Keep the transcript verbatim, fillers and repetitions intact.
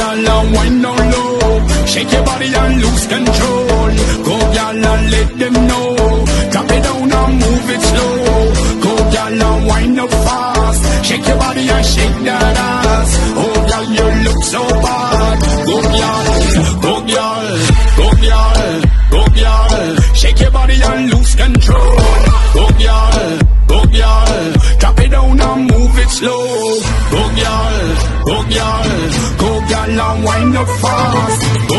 girl and wine down low. Shake your body and lose control. Go girl and let them know. Drop it down and move it slow. Go girl and wine up fast. Shake your body and shake that ass. Oh girl, you look so bad. Go girl, go girl, go girl, go girl. Shake your body and lose control. Go girl, go girl. Drop it down and move it slow. Go girl, go girl, go girl and wind up fast.